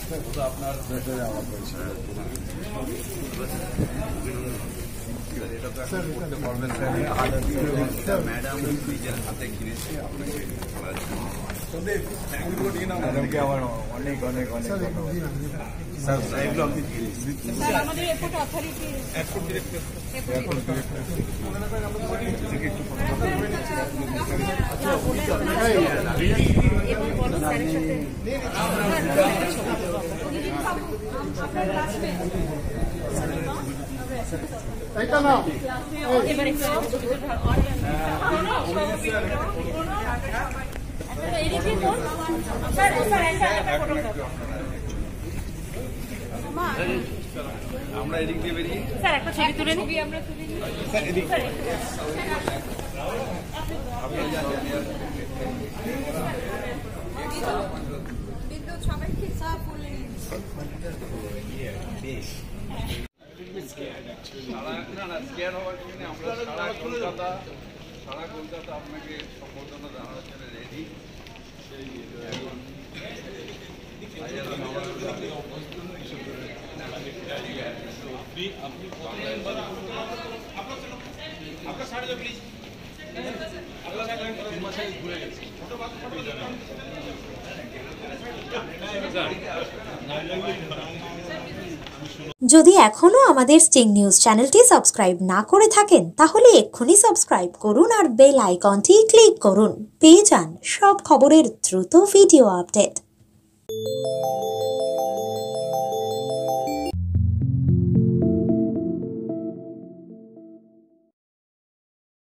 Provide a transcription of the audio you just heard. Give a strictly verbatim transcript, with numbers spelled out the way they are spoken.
আপনার ম্যাডাম নিজের হাতে কিনেছে আপনাকে ম্যাডামকে আমার অনেক অনেক অনেক স্যার এগুলো আপনি আমাদের airport authority airport director airport director এইটা না এবারে এদিকে কোন স্যার স্যার একটা ফটো আমরা এদিক দিয়ে বেরিয়ে স্যার একটা ছবি তুলে নিবি আমরা তুলে নিই স্যার এদিক আপনি যান বিদ্যুৎ সবাইকে সাফ বলে বেশ সারা না না স্কেয়ার হওয়ার জন্য আমরা সারা কলকাতা সারা কলকাতা আপনাকে সম্বর্ধনা জানানোর জন্য রেডি যদি এখনো আমাদের স্টিং নিউজ চ্যানেলটি সাবস্ক্রাইব না করে থাকেন তাহলে এক্ষুনি সাবস্ক্রাইব করুন আর বেল আইকনটি ক্লিক করুন পেয়ে যান সব খবরের দ্রুত ভিডিও আপডেট।